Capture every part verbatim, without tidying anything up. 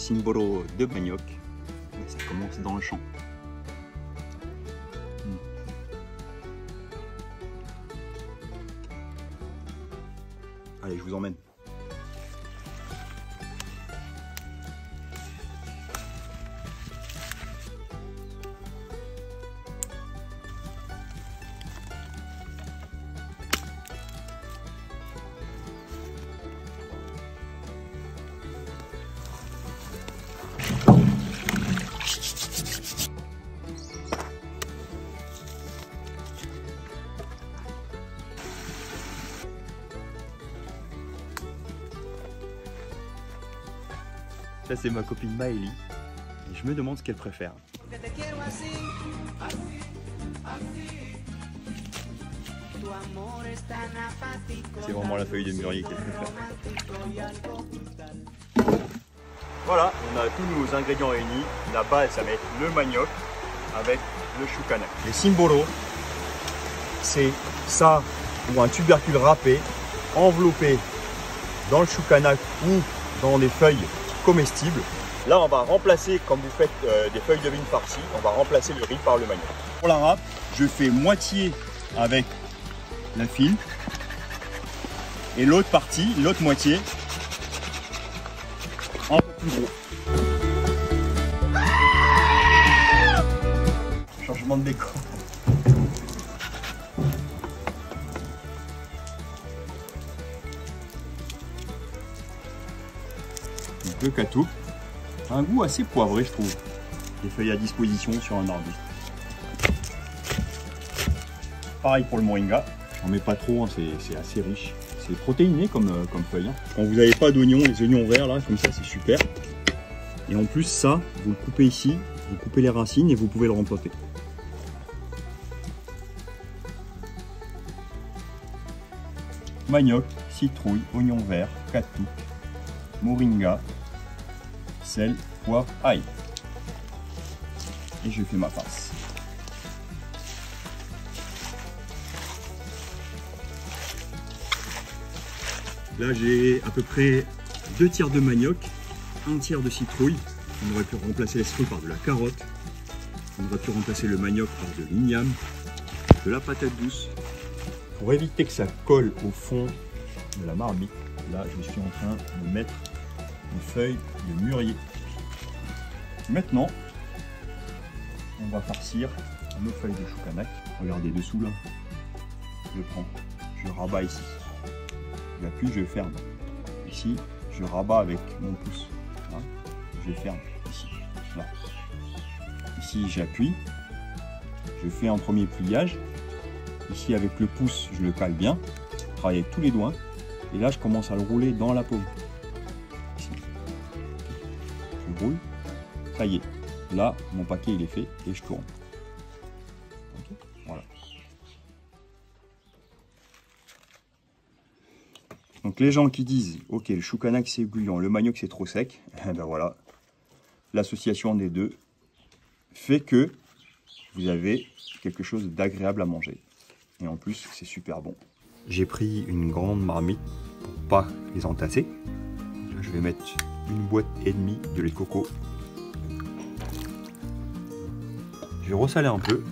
cimbolo de manioc. Et ça commence dans le champ. Mmh. Allez, je vous emmène. Ça c'est ma copine Maëlie et je me demande ce qu'elle préfère. C'est vraiment la feuille de mûrier qu'elle préfère. Voilà, on a tous nos ingrédients réunis. La base ça va être le manioc avec le choucanac. Les cimbolo, c'est ça ou un tubercule râpé enveloppé dans le choucanac ou dans des feuilles comestibles. Là on va remplacer, comme vous faites euh, des feuilles de vigne farcies, on va remplacer le riz par le manioc. Pour la râpe, je fais moitié avec la file et l'autre partie, l'autre moitié un peu plus gros. Changement de décor. Le catou, un goût assez poivré je trouve. Des feuilles à disposition sur un arbuste. Pareil pour le moringa, j'en mets pas trop, hein, c'est assez riche. C'est protéiné comme, euh, comme feuille. Hein. Quand vous n'avez pas d'oignons, les oignons verts là, comme ça c'est super. Et en plus ça, vous le coupez ici, vous coupez les racines et vous pouvez le remplanter. Manioc, citrouille, oignon vert, catou, moringa, sel, poivre, ail. Et je fais ma farce. Là j'ai à peu près deux tiers de manioc, un tiers de citrouille. On aurait pu remplacer la citrouille par de la carotte. On aurait pu remplacer le manioc par de l'igname, de la patate douce. Pour éviter que ça colle au fond de la marmite, là je suis en train de mettre des feuilles de mûrier. Maintenant, on va farcir nos feuilles de choucanac. Regardez dessous là, je prends, je rabats ici. J'appuie, je ferme. Ici, je rabats avec mon pouce. Là, je ferme ici. Là. Ici, j'appuie. Je fais un premier pliage. Ici, avec le pouce, je le cale bien. Je travaille avec tous les doigts. Et là, je commence à le rouler dans la paume. Ici. Je roule. Ça y est. Là, mon paquet, il est fait et je tourne. Okay. Voilà. Donc les gens qui disent ok le choucanac c'est gluant, le manioc c'est trop sec, eh ben voilà, l'association des deux fait que vous avez quelque chose d'agréable à manger. Et en plus c'est super bon. J'ai pris une grande marmite pour pas les entasser. Là, je vais mettre une boîte et demie de lait de coco. Je vais ressaler un peu.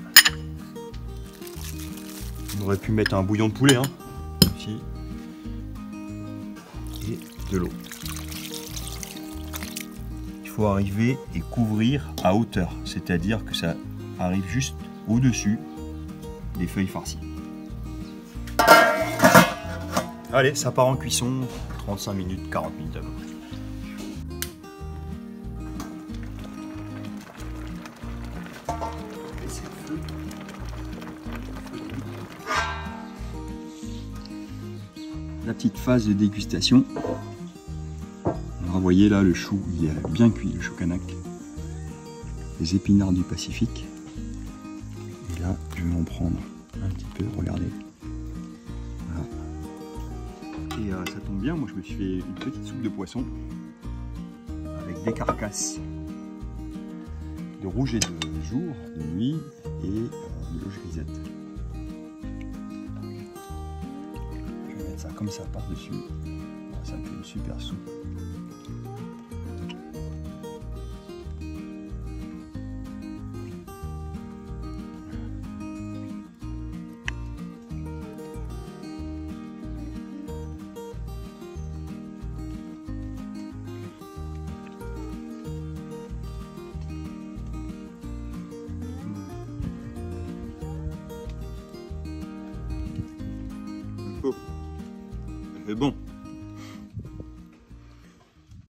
On aurait pu mettre un bouillon de poulet hein, ici. Et de l'eau. Il faut arriver et couvrir à hauteur, c'est-à-dire que ça arrive juste au-dessus des feuilles farcies. Allez, ça part en cuisson, trente-cinq minutes, quarante minutes à peu près. La petite phase de dégustation. Alors, vous voyez là le chou, il est bien cuit, le choucanac. Les épinards du Pacifique. Et là, je vais en prendre un petit peu, regardez. Voilà. Et euh, ça tombe bien, moi je me suis fait une petite soupe de poisson avec des carcasses de rouge et de jour, de nuit et euh, de l'eau grisette. Ça comme ça par dessus, ça me fait une super soupe. bon.